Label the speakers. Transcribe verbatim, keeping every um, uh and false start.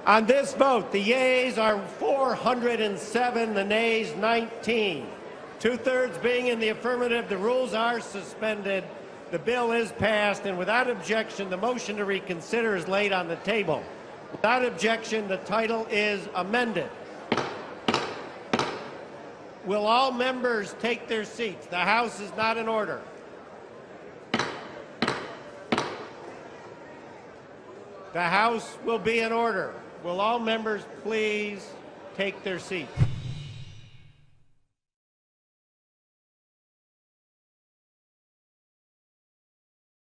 Speaker 1: On this vote, the yeas are four hundred seven, the nays nineteen. Two-thirds being in the affirmative, the rules are suspended. The bill is passed, and without objection, the motion to reconsider is laid on the table. Without objection, the title is amended. Will all members take their seats? The House is not in order. The House will be in order. Will all members please take their seats?